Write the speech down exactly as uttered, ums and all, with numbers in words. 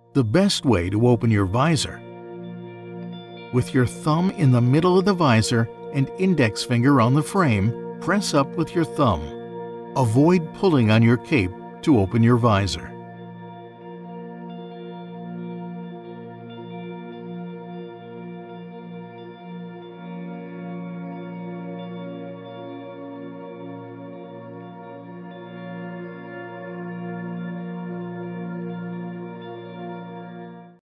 The best way to open your visor: with your thumb in the middle of the visor and index finger on the frame, press up with your thumb. Avoid pulling on your cape to open your visor.